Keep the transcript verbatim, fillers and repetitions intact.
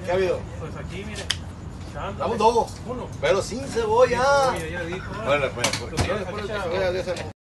¿Qué ha habido? Pues aquí, mire. Damos dos. Uno. Pero sin cebolla. Oye, ya dijo. Bueno, pues, Lo que pues, quieras, pues, aquí, pues, pues,